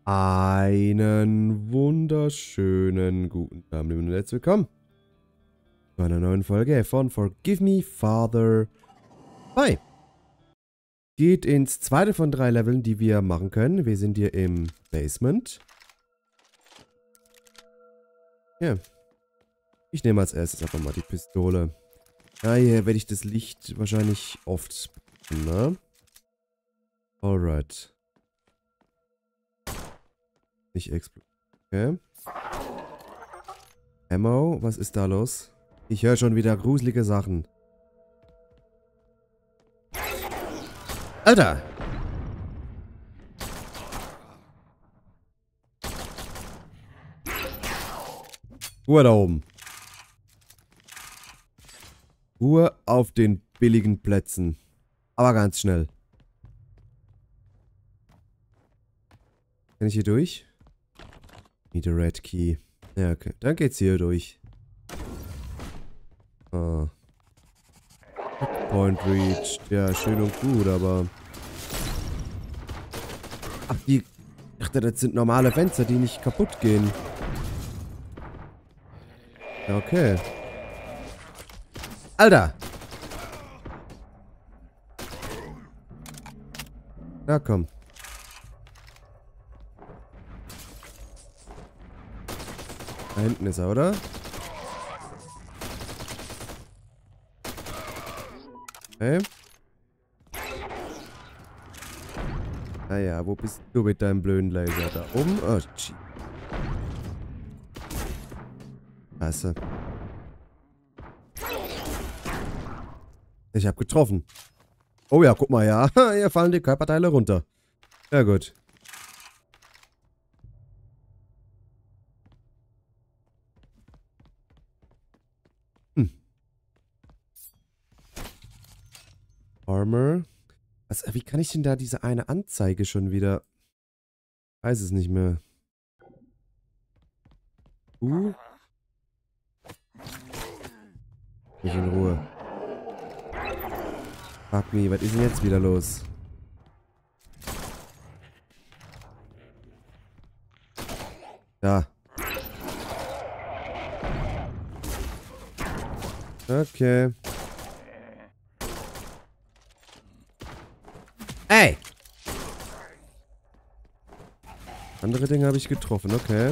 Einen wunderschönen guten Abend und herzlich willkommen zu einer neuen Folge von Forgive Me, Father. Hi! Geht ins zweite von 3 Leveln, die wir machen können. Wir sind hier im Basement. Ja. Ich nehme als erstes einfach mal die Pistole. Ja, hier werde ich das Licht wahrscheinlich oft bekommen, ne? Alright. Nicht explodieren. Okay. Ammo, was ist da los? Ich höre schon wieder gruselige Sachen. Alter! Ruhe da oben. Ruhe auf den billigen Plätzen. Aber ganz schnell. Kann ich hier durch? Need a red key. Ja, okay. Dann geht's hier durch. Ah. Point reached. Ja, schön und gut, aber... Ach, die... Ich dachte, das sind normale Fenster, die nicht kaputt gehen. Ja, okay. Alter! Na komm. Da hinten ist er, oder? Okay. Naja, wo bist du mit deinem blöden Laser? Da oben? Oh, shit. Scheiße. Ich hab getroffen. Oh ja, guck mal, ja. Hier fallen die Körperteile runter. Ja, gut. Armor. Wie kann ich denn da diese eine Anzeige schon wieder... Weiß es nicht mehr. Nicht in Ruhe. Fuck me, was ist denn jetzt wieder los? Da. Okay. Ey! Andere Dinge habe ich getroffen, okay.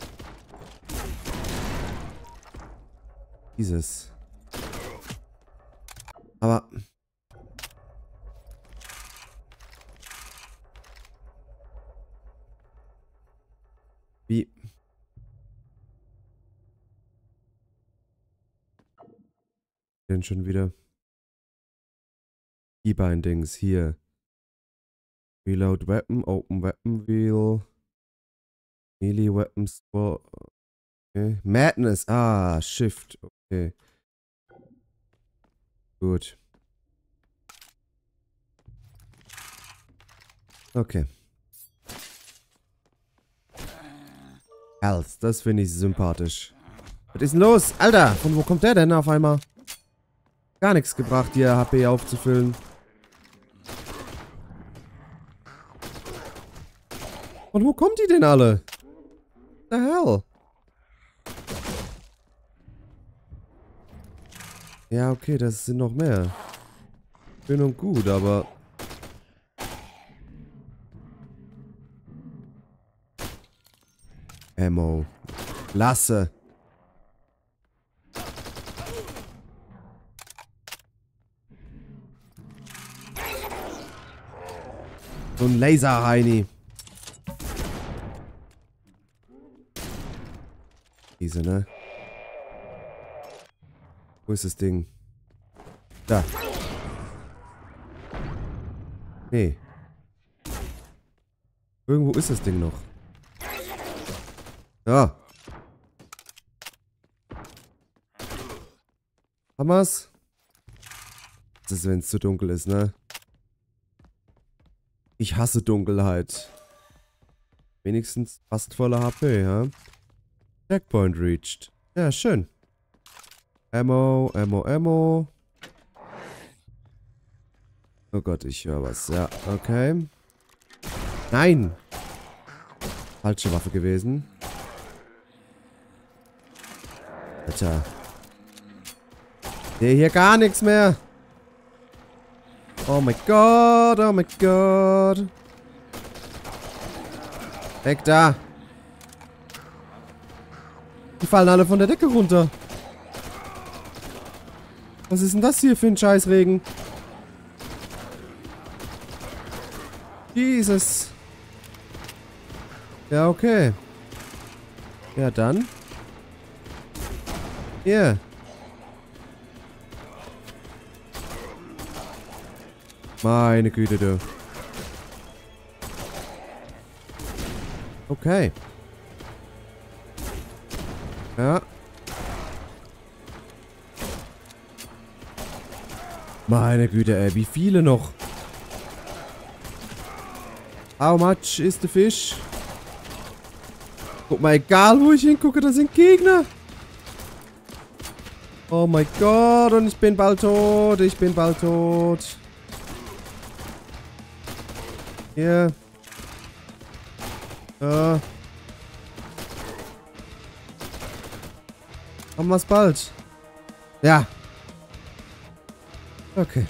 Dieses. Aber... Wie? Denn schon wieder? Die Bindings hier. Reload Weapon, Open Weapon Wheel. Melee Weapon Store. Okay. Madness. Ah, Shift. Okay. Gut. Okay. Health, das finde ich sympathisch. Was ist denn los? Alter, von wo kommt der denn auf einmal? Gar nichts gebracht, hier HP aufzufüllen. Und wo kommen die denn alle? The hell? Ja, okay, das sind noch mehr. Schön und gut, aber... Ammo. Lasse. So ein Laser-Heini. Diese, ne? Wo ist das Ding? Da. Nee. Irgendwo ist das Ding noch. Ja. Haben wir's? Das ist, wenn es zu dunkel ist, ne? Ich hasse Dunkelheit. Wenigstens fast voller HP, ja? Checkpoint reached. Ja, schön. Ammo, Ammo, Ammo. Oh Gott, ich höre was. Ja, okay. Nein! Falsche Waffe gewesen. Alter. Sehe hier gar nichts mehr. Oh mein Gott, oh mein Gott. Weg da. Die fallen alle von der Decke runter. Was ist denn das hier für ein Scheißregen? Jesus. Ja, okay. Ja, dann. Hier. Meine Güte, du. Okay. Ja. Meine Güte, ey. Wie viele noch? How much is the fish? Guck mal, egal wo ich hingucke, da sind Gegner. Oh mein Gott, und ich bin bald tot. Ich bin bald tot. Hier. Ja. Haben wir's bald. Ja. Okay.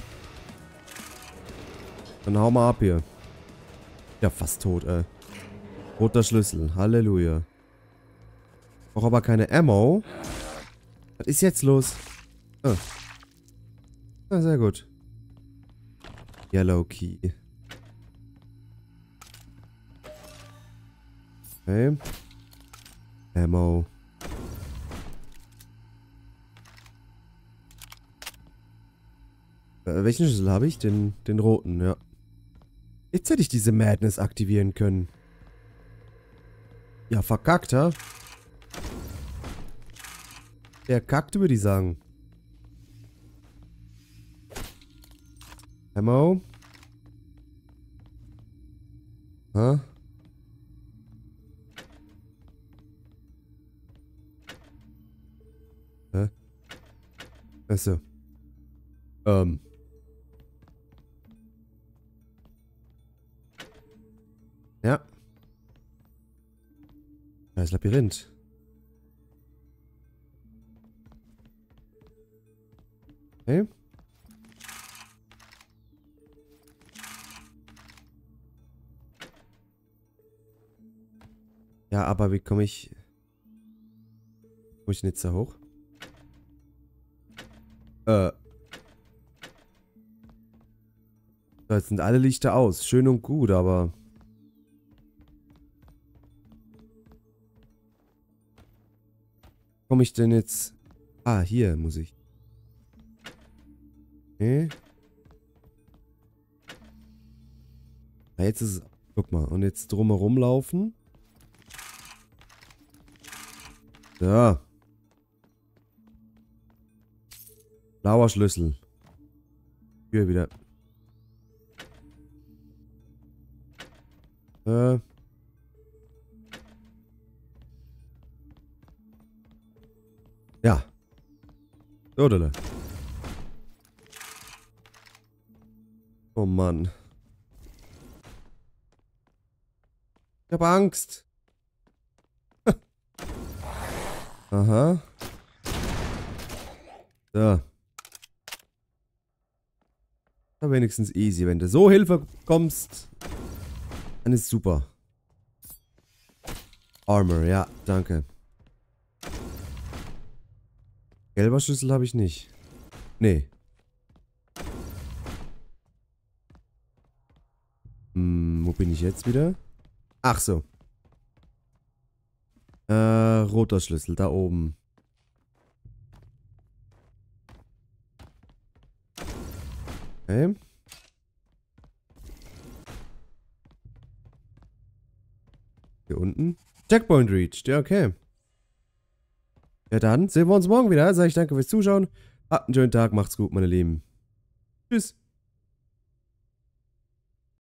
Dann hauen wir ab hier. Ja, fast tot, ey. Roter Schlüssel. Halleluja. Brauche aber keine Ammo. Was ist jetzt los? Oh. Ah, sehr gut. Yellow Key. Okay. Ammo. Welchen Schlüssel habe ich? Den roten, ja. Jetzt hätte ich diese Madness aktivieren können. Ja, verkackt, ha? Der kackt, würde ich sagen. Ammo. Ha? Hä? Achso. Ja. Das Labyrinth. Okay. Ja, aber wie komme ich... Komme ich denn jetzt da hoch? So, jetzt sind alle Lichter aus. Schön und gut, aber... Komme ich denn jetzt... Ah, hier muss ich. Okay. Ja, jetzt ist es... Guck mal. Und jetzt drumherum laufen. So. Blauer Schlüssel. Hier wieder. Ja. Jodele. Oh Mann. Ich hab Angst. Aha. So. Aber wenigstens easy. Wenn du so Hilfe bekommst, dann ist super. Armor, ja, danke. Gelber Schlüssel habe ich nicht. Nee. Wo bin ich jetzt wieder? Ach so. Roter Schlüssel, da oben. Okay. Hier unten. Checkpoint reached. Ja, okay. Ja, dann sehen wir uns morgen wieder. Sag ich danke fürs Zuschauen. Habt einen schönen Tag. Macht's gut, meine Lieben. Tschüss.